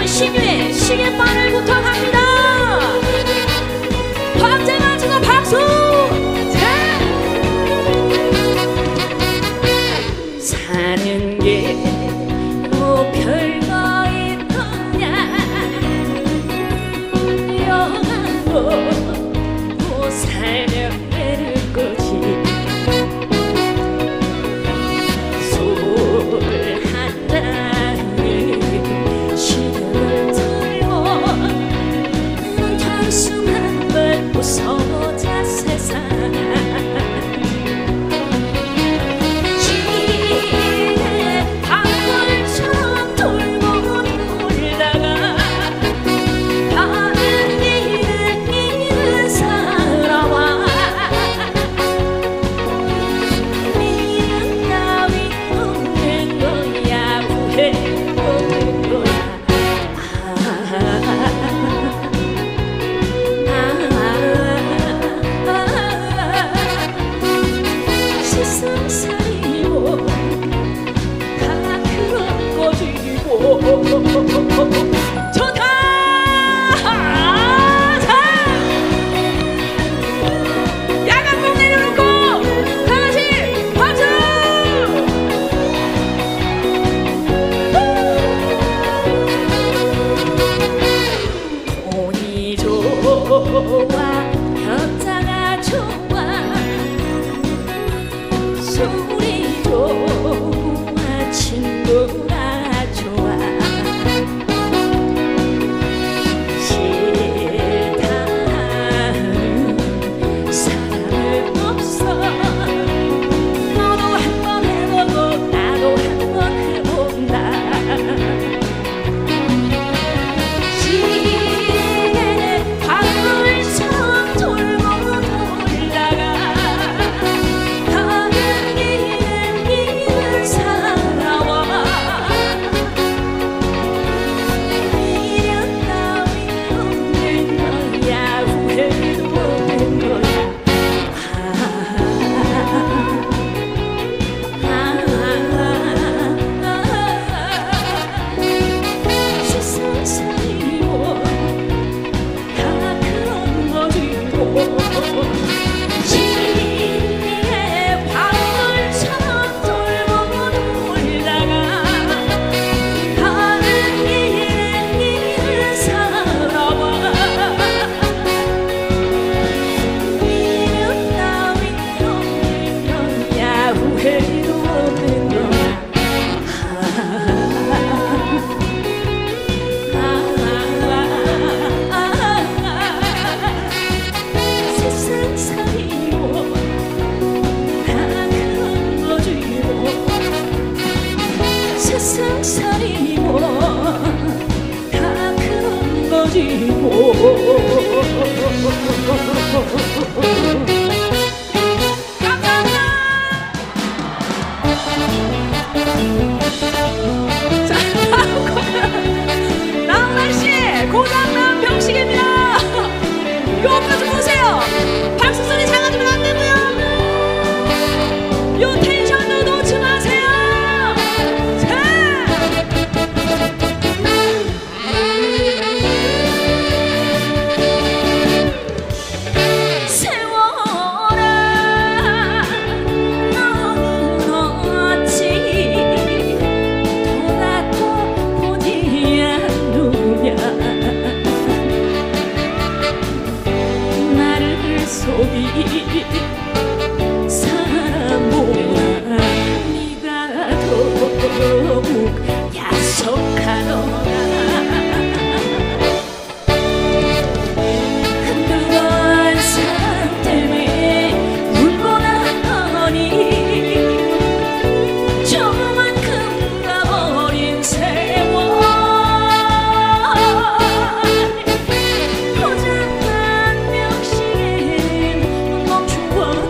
신유의 시계바늘 부탁합니다. 황제가 주고 박수. 사는 게 뭐 별거 있더냐. 영화로 뭐 살면 되는 거지. 술 한 잔에 시를 들고 단숨한 번 웃어보자 세상. 좋다! 야간봉 내려놓고 다같이 박수! 돈이 좋아 여자가 좋아 술이 좋아 친구가 좋아. 세상살이 뭐 다 그런 거지 뭐. 자, 다음 날씨 고장난 병식입니다. 요거 좀 보세요. 박수 소리 작아지면 안 되고요. 요 텐션도 놓지 마세요. 사람 몰라 네가 더욱 약속하노라. 한두 번 사랑 때문에 울고 나니 저만큼 가버린 세월. 고장난 벽시계는 멈추고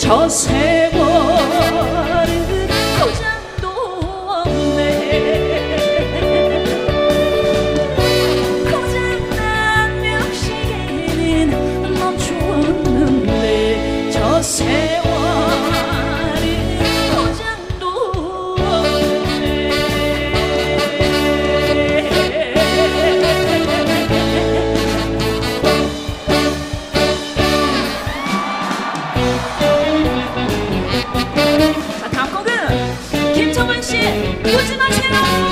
저 세월은 고장도 없네. 고장난 벽시계는 멈추었는데 저 세월은 고장도 없네. 자, 다음 곡은 김정은 씨 웃지 마세요.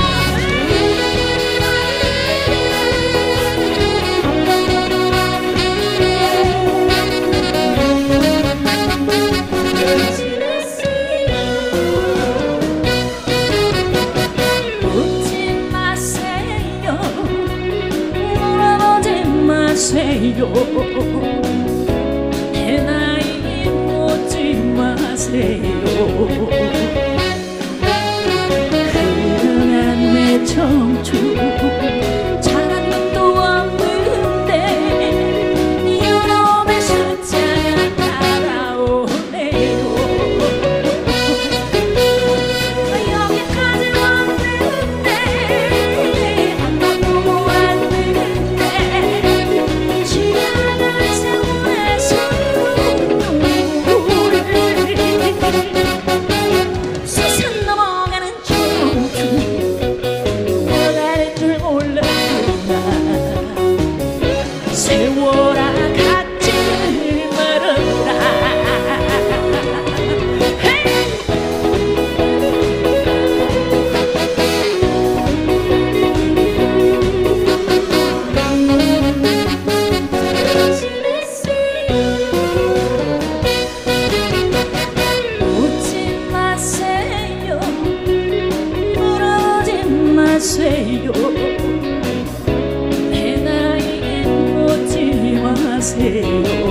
웃지 마세요. 울어보지 마세요. 내 나이 묻지 마세요. 그러면 내 청춘 잘한 것도 없는데 여러분의 숫자가 따라오네요. 여기까지 왔는데 안 바꾸고 왔는데 지나간 세월에서 세상 넘어가는 청춘 나갈 줄 몰랐구나. 세월아 갖지 말아라. 웃지 마세요. 울어지 마세요. 내 나이엔 묻지 마세요.